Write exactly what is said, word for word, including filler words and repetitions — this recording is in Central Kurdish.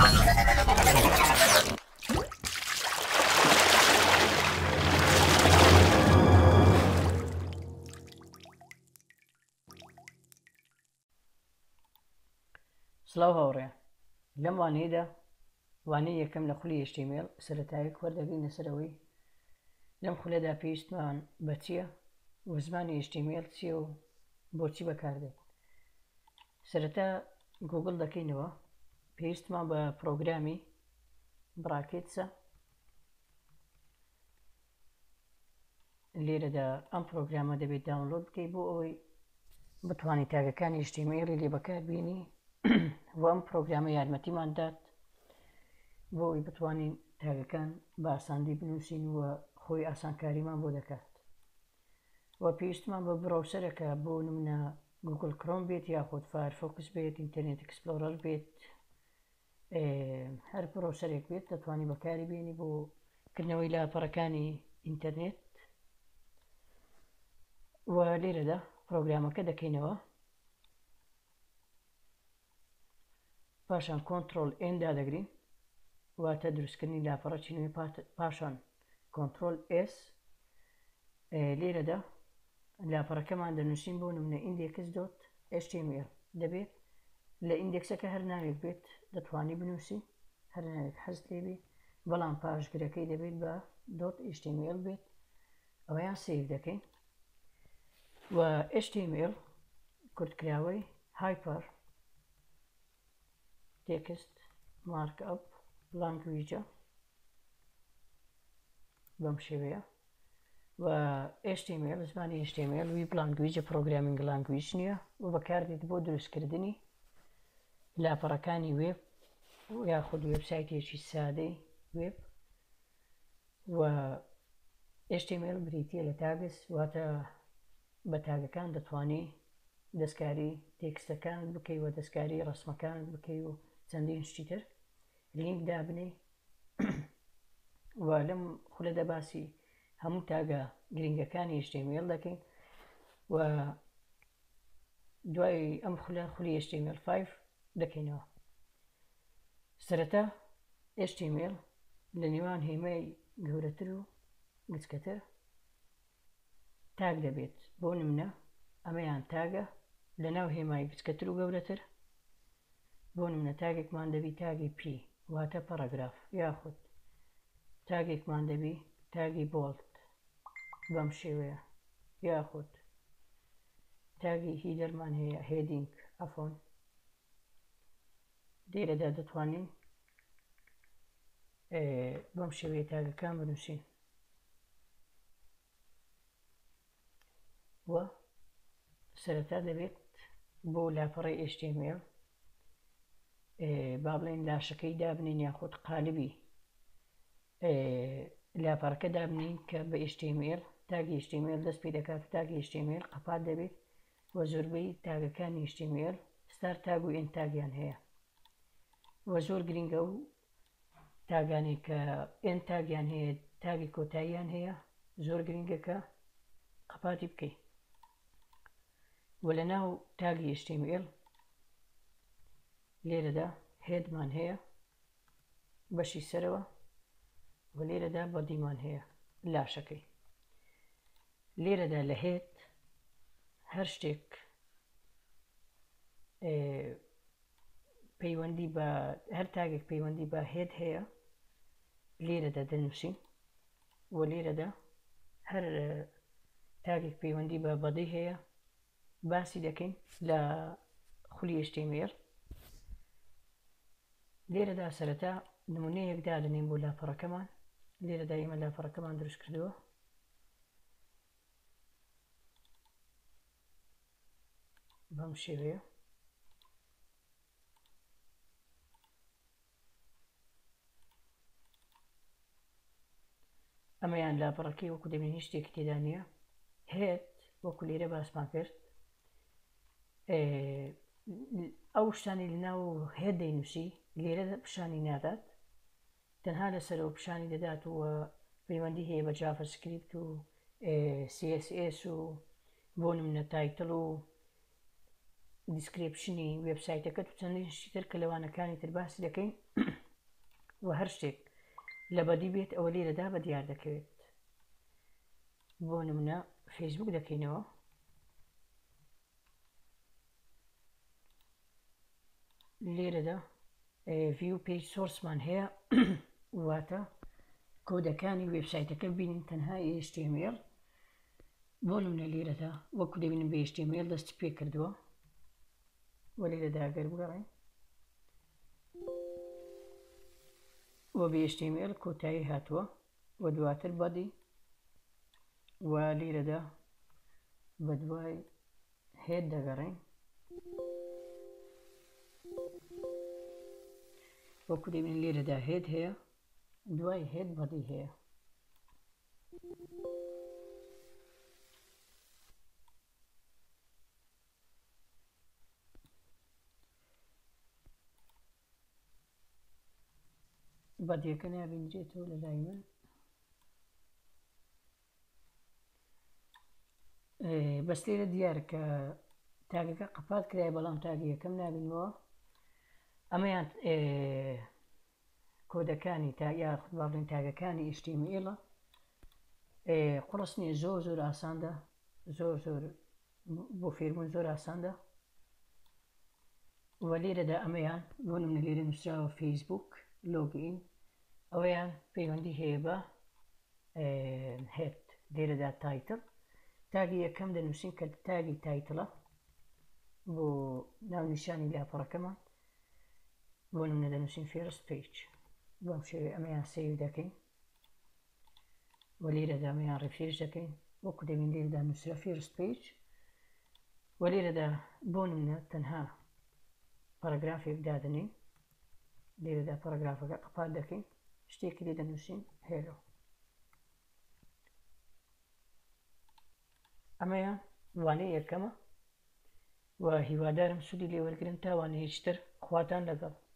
سڵاو هاوڕێ، لەم وانەیەدا وانەیە یەکەم لە خولی ئێچ تی ئەم ئێل سەرەتاییەک وەردەگرینە سەرەوەی لەم خولەدا پێویستمان بە چییە و زمانی ئێچ تی ئەم ئێل چییە و بۆچی بەکاردێت. سەرەتا گوگڵ دەکەینەوە، پێویستمان بە پرۆگرامی براکێتسە. لێرەدا ئەم پرۆگرامە دەبێت داونلۆد بکەیت بۆ ئەوەی بتوانیت تاگەکانی ئێچ تی ئەم ئێل لێ بەکاربێنی و ئەم پرۆگرامە یارمەتیمان دات بۆ ئەوی بتوانین تاگەکان بە ئاساندی بنووسین و خۆی ئاسانکاریمان بۆ دەکات. و پێویستمان بە براوسەرەکە، بۆ نمونە گوگڵ کرۆم بێت یاخود فایرفۆکس بێت، ئینتەرنێت ئەکسپلۆرەر بێت، هەر براوسەرێک بێت دەتوانی بەکاری بێنی بۆ کردنەوەی لاپەڕەکانی ئینتەرنێت. و لێرەدا پرۆگرامەکە دەکەینەوە، پاشان کۆنتڕۆل ئێن دادەگرین واتە دروستکردنی لاپەڕە چینەوەی، پاشان کۆنتڕۆل ئێس. لێرەدا لاپەڕەکەمان دەنووسین، بۆ نمونە ئیندێکس دۆت ئێچ تی ئەم ئێل دەبێت لە ئیندێکسەکە هەر ناوێک بێت دەتوانی بنووسی، هەر ناوێک حەزت لێ بێت، بەڵام پاشگرەکەی دەبێت بە دۆت ئێچ تی ئەم ئێل بێت. ئەوەیان سێڤ دەکەین و ئێچ تی ئەم ئێل کورتکراوەی هایپەر تێکست مارک ئەپ لانگویجە بەم شێوەیە. و ئێچ تی ئەم ئێل زمانی ئێچ تی ئەم ئێل ویب لانگویجە، پرۆگرامینگ لانگویج نییە و بەکاردێت بۆ دروستکردنی لاپەڕەکانی وێب یاخود وێبسایتێکی سادەی وێب. و ئێچ تی ئەم ئێل بریتیە لە تاگس، واتە بە تاگەکان دەتوانی دەستکاری تێکستەکانت بکەی و دەستکاری ڕسمەکانت بکەی و چەندین شتی تر لینک دابنێ. و لەم خولەدا باسی هەموو تاگە گرنگەکانی ئێچ تی ئەم ئێل دەکەین و دوای ئەم خولە خولی ئێچ تی ئەم ئێل پێنج دەکەینەوە. سەرەتا ئێچ تی ئەم ئێل لە نێوان هێمای گەورەتر و گچکەتر تاگ دەبێت، بۆ نمونە ئەمەیان تاگە لە ناو هێمای گچکەتر و گەورەتر. بۆ نمونە تاگێکمان دەبی تاگی پی واتە پەڕەگراف، یاخود تاگێکمان دەبی تاگی بۆڵد بەم شێوەیە، یاخود تاگی هیدەرمان هەیە هێدینگ ئەفۆن. لێرەدا دەتوانین بەم شێوەیە تاگەکان بنووسین. و سەرەتا دەبێت بۆ لاپەڕەی ئێچ تی ئەم ئێل با بڵێن لاشەکەی دابنین یاخود قالبی لاپەڕەکە دابنین کە بە ئێچ تی ئەم ئێل تاگی ئێچ تی ئەم ئێل دەست پێ دەکات و تاگی ئێچ تی ئەم ئێل قەپات دەبێت. و زۆربەی تاگەکانی ئێچ تی ئەم ئێل ستار تاگ و ئێند تاگیان هەیە و زۆر گرنگە و تاگانی کە ئێند تاگیان هەیە تاگی کۆتاییان هەیە زۆر گرنگە کە قەپاتی بکەیت. و لە ناو تاگی ئێچ تی ئەم ئێل لێرەدا هێدمان هەیە بەشی سەرەوە و لێرەدا بەدیمان هەیە لاشەکەی. لێرەدا لە هێد هەر شتێک پەیوەندی بە هەر تاگێک پەیوەندی بە هێد هەیە لێرەدا دەنووسین و لێرەدا هەر تاگێک پەیوەندی بە بەدی هەیە باسی دەکەین لە خولی ئێچ تی ئەم ئێل. لێرەدا سەرەتا نمونەیەک دادنین بۆ لاپەڕەکەمان. لێرەدا ئێمە لاپەڕەکەمان دروست کردووە، بەم شێوەیە. ئەمەیان لاپەڕەکەی وەکو دەبین هیچ شتێکی تێدا نییە. هێد وەکو لێرە باسمان کرد، ئەو شتانی لەناو هێد دەینووسی لێرە پیشانی نادات، تەنها لەسەرەوە پیشانی دەدات و پەیوەندی هەیە بە جافەسکریپت و سی ئێس ئێس و بۆ نمونە تایتڵ و دیسکریپشنی وێبسایتەکەت و چەندین شتی تر کە لەوانەکانی تر باسی دەکەین. و هەر شتێک لە بەدی بێت ئەوە لێرەدا بە دیار دەکەوێت. بۆ نمونە فەیسبوک دەکەینەوە، لێرەدا ڤیو پێیج سۆرسمان هەیە واتە کۆدەکانی وێبسایتەکە بینین تەنها ئێچ تی ئەم ئێل. بۆ نمونە لێرەدا وەکو دەبینن بە ئێچ تی ئەم ئێل دەستی پێ کردووە و لێرەدا ئەگەر بگەڕین و بە ئێچ تی ئەم ئێل کۆتایی هاتووە و دواتر بەدی و لێرەدا بە دوای هێد دەگەڕین وەکو دەبینن لێرەدا هێد هەیە، دوای هێد بەدی هەیە. بەدیەکە نابینرێتەوە لە لای من، بەس لێرە دیارە کە تاگەکە قەپات کرایە بەڵام تاگی یەکەم نابینەوە. ئەمەیان کۆدەکانی تا یاخود با بڵێن تاگەکانی ئێچ تی ئەم ئێڵە. قوڵس نییە، زۆر زۆر ئاساندا، زۆر زۆر بۆ فێربوون زۆر ئاساندا. و لێرەدا ئەمەیان بۆ نمونە لێرە نووسراوە فەیسبوک لۆگئین، ئەوەیان پەیوەندی هەیە بە هێد. لێرەدا تایتڵ تاگی یەکەم دەنووسین کە تاگی تایتڵە بۆ ناونیشانی لاپەڕەکەمان، بۆ نمونە دەنووسین فێرست پێیج. بەم شێوەیە ئەمەیان سەیڤ دەکەین و لێرەدا ئەمەیان ڕیفرێش دەکەین وەکو دەبین لێرەدا نووسرا فێرست پێیج و لێرەدا بۆ نمونە تەنها پەرەگرافێک دادنین، لێرەدا پەرەگرافەکە قەپات دەکەین، شتێکی لێ دەنووسین هێلۆ. ئەمەیان وانەی یەکەمە و هیوادارم سوودی لێ وەرگرن تا وانەیەکتر خواتان لەگەڵ.